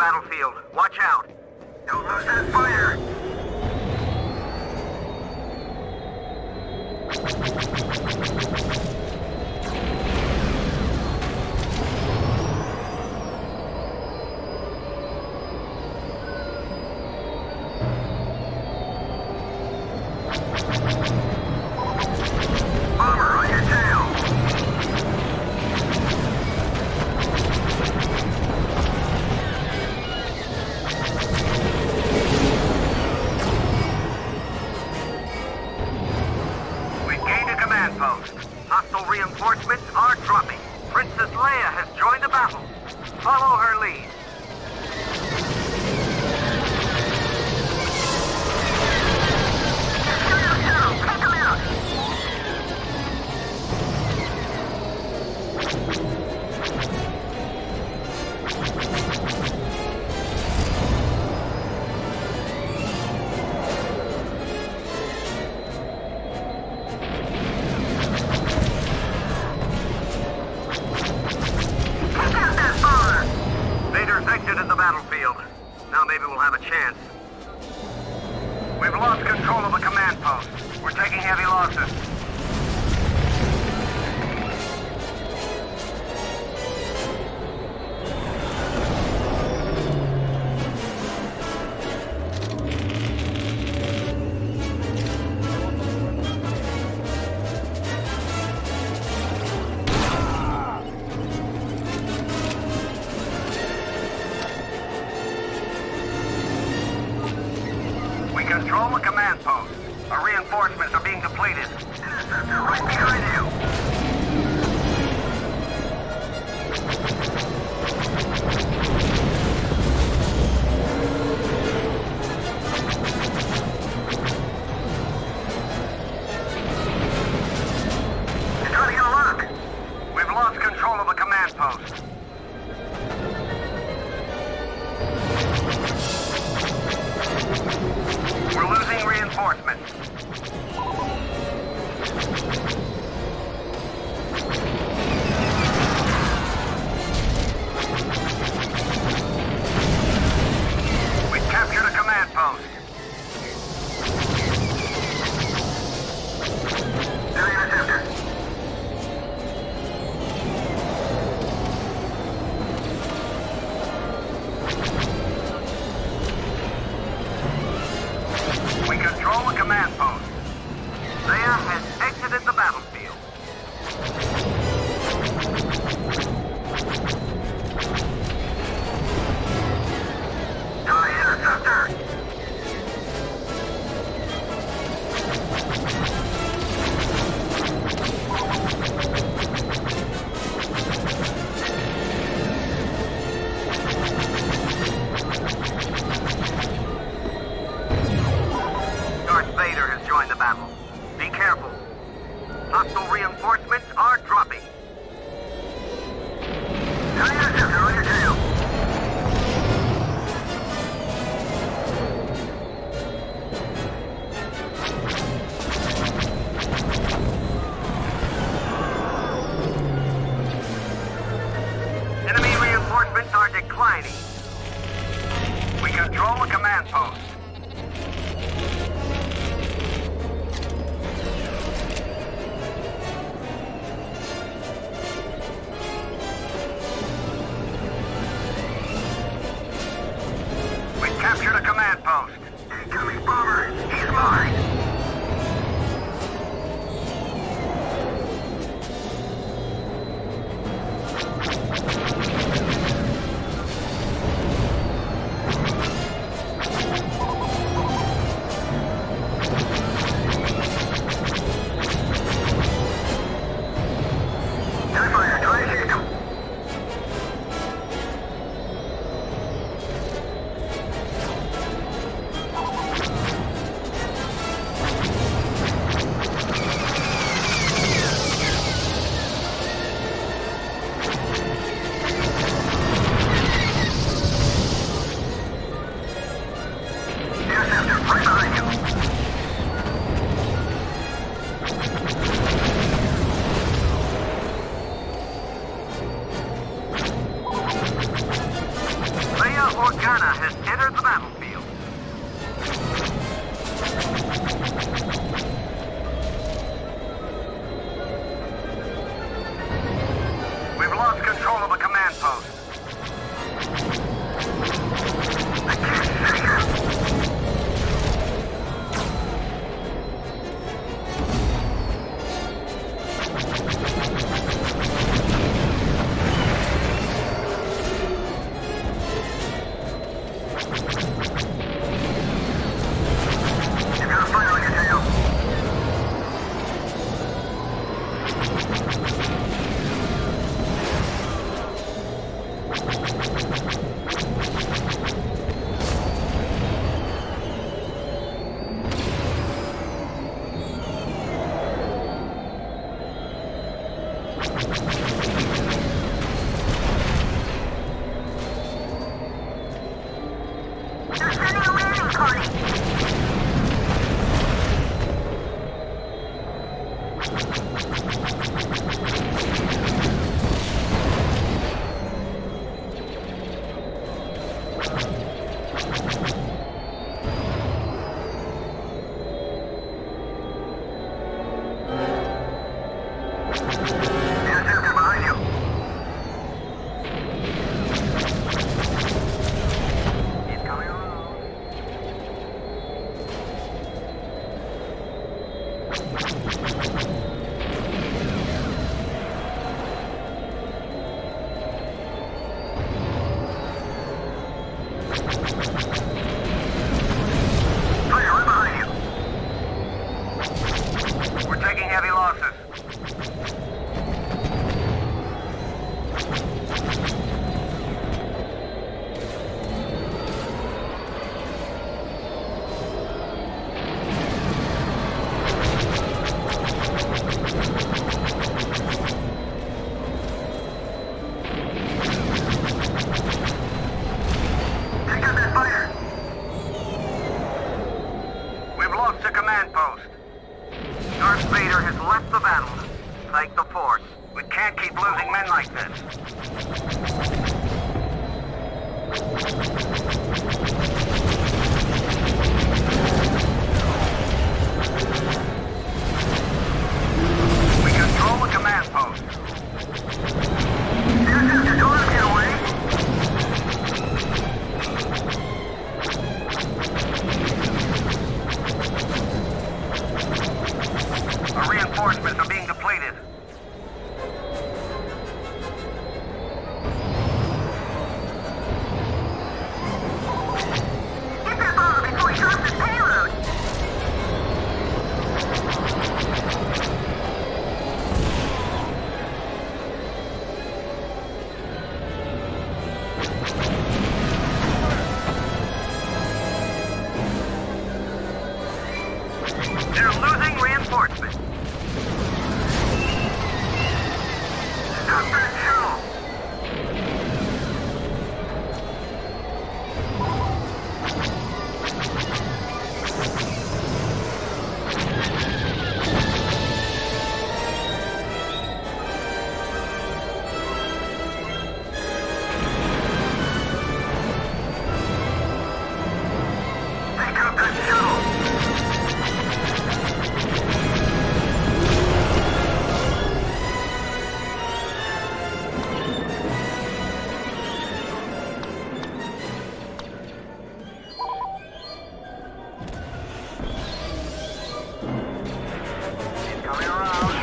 battlefield. Watch out. Don't lose that fire. Bomber on your tail. Hostile reinforcements are dropping. Princess Leia has joined the battle. Follow her lead. Take them out! Exited the battlefield. Now maybe we'll have a chance. We've lost control of the command post. We're taking heavy losses. Control the command post. Our reinforcements are being depleted. Interceptor right behind you. You're trying to get a lock. We've lost control of the command post. We're losing reinforcements. We've captured a command post. Their interceptor. We control the command post. Leia has exited the battlefield. TIE interceptor! Darth Vader has joined the battle. Be careful. Hostile reinforcements are dropping. TIE interceptor on your tail. Enemy reinforcements are declining. We control the command post. They're sending a landing party. Interceptor behind you. He's coming around. Fire right behind you. We're taking heavy losses. Pick up that fighter. We've lost the command post. Darth Vader has left the battle. Thank the Force. We can't keep losing men like this. We control the command post. Interceptor, don't let us get away. Our reinforcements are being depleted. Get that bomber before he drops his payload. They're losing reinforcements. Stop that shuttle! Pick up that shuttle! He's coming around.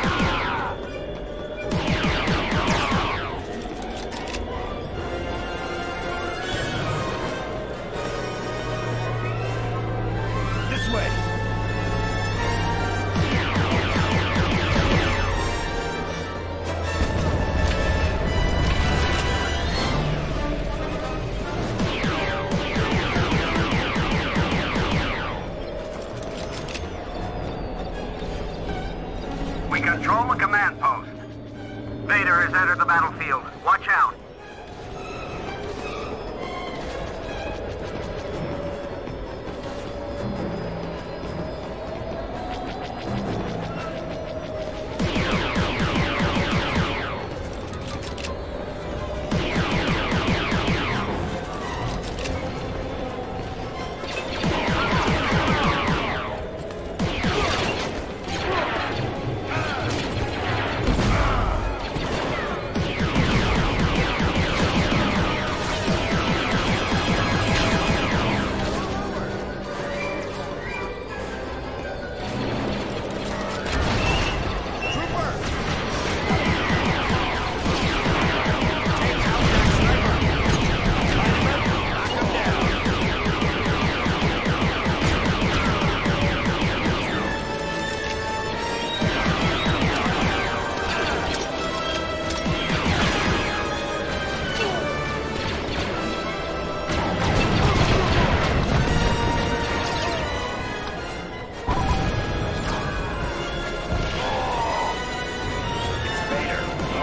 This way. We control the command post. Vader has entered the battlefield. Watch out.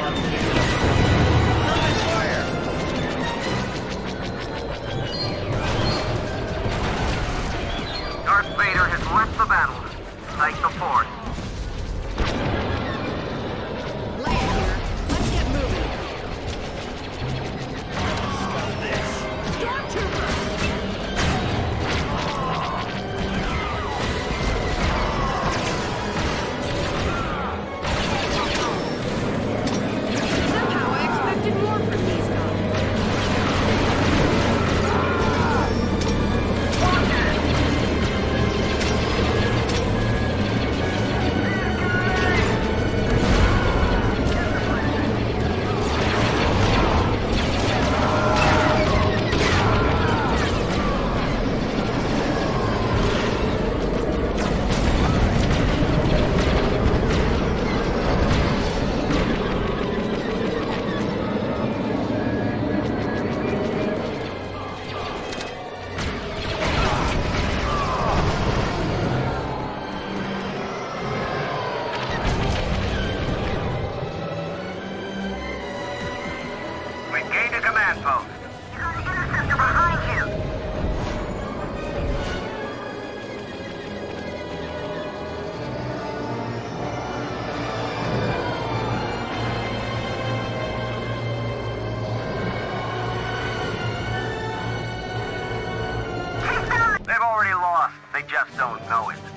Darth Vader has left the battle. Thank the Force. Leia here. Let's get moving. Stormtrooper! Somehow I expected more from these guys. We've gained a command post. You got an interceptor behind you. They've already lost. They just don't know it.